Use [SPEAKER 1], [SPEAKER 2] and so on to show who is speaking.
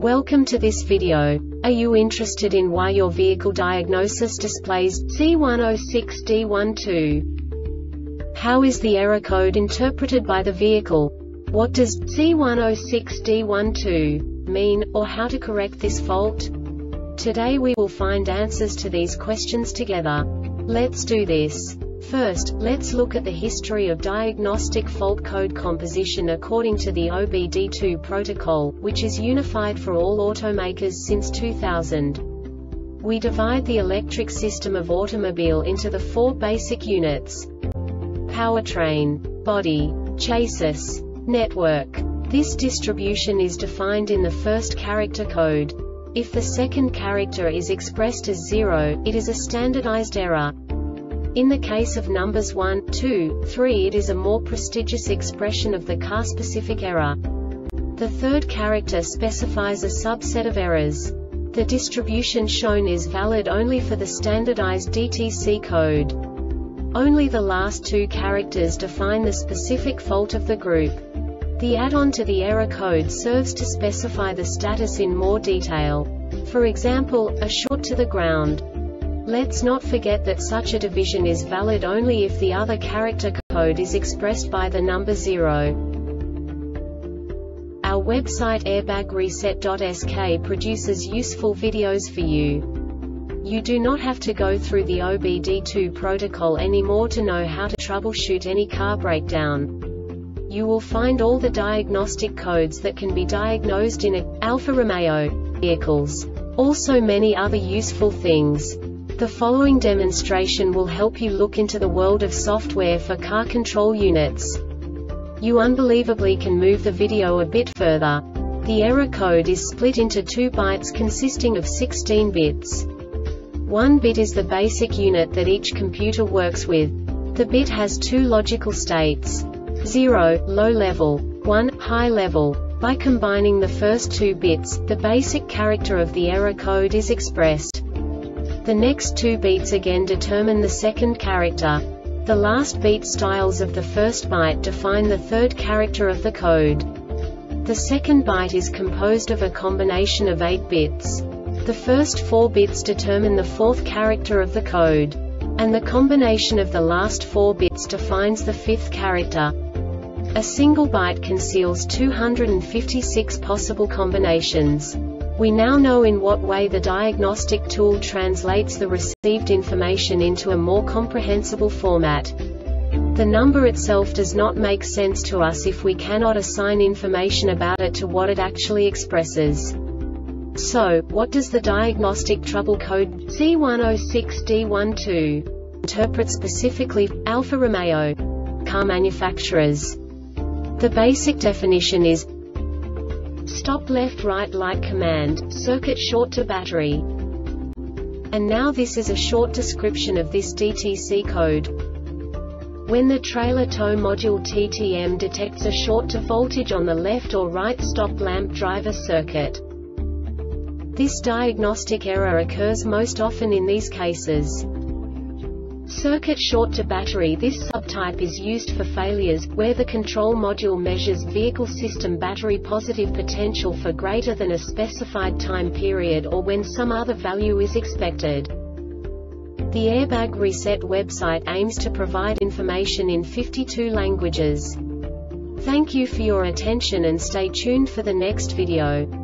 [SPEAKER 1] Welcome to this video. Are you interested in why your vehicle diagnosis displays C106D12? How is the error code interpreted by the vehicle? What does C106D12 mean, or how to correct this fault? Today we will find answers to these questions together. Let's do this. First, let's look at the history of diagnostic fault code composition according to the OBD2 protocol, which is unified for all automakers since 2000. We divide the electric system of automobile into the four basic units: powertrain, body, chassis, network. This distribution is defined in the first character code. If the second character is expressed as 0, it is a standardized error. In the case of numbers 1, 2, 3, it is a more prestigious expression of the car-specific error. The third character specifies a subset of errors. The distribution shown is valid only for the standardized DTC code. Only the last two characters define the specific fault of the group. The add-on to the error code serves to specify the status in more detail. For example, a short to the ground. Let's not forget that such a division is valid only if the other character code is expressed by the number 0. Our website airbagreset.sk produces useful videos for you. You do not have to go through the OBD2 protocol anymore to know how to troubleshoot any car breakdown. You will find all the diagnostic codes that can be diagnosed in Alfa Romeo vehicles. Also many other useful things. The following demonstration will help you look into the world of software for car control units. You unbelievably can move the video a bit further. The error code is split into 2 bytes consisting of 16 bits. 1 bit is the basic unit that each computer works with. The bit has 2 logical states: 0, low level, 1, high level. By combining the first 2 bits, the basic character of the error code is expressed. The next 2 beats again determine the second character. The last beat styles of the first byte define the third character of the code. The second byte is composed of a combination of 8 bits. The first 4 bits determine the fourth character of the code. And the combination of the last 4 bits defines the fifth character. A single byte conceals 256 possible combinations. We now know in what way the diagnostic tool translates the received information into a more comprehensible format. The number itself does not make sense to us if we cannot assign information about it to what it actually expresses. So, what does the diagnostic trouble code C106D12 interpret specifically for Alfa Romeo car manufacturers? The basic definition is stop left-right light command, circuit short to battery. And now this is a short description of this DTC code. When the trailer tow module TTM detects a short to voltage on the left or right stop lamp driver circuit. This diagnostic error occurs most often in these cases: circuit short to battery. This subtype is used for failures where the control module measures vehicle system battery positive potential for greater than a specified time period or when some other value is expected. The Airbag Reset website aims to provide information in 52 languages. Thank you for your attention and stay tuned for the next video.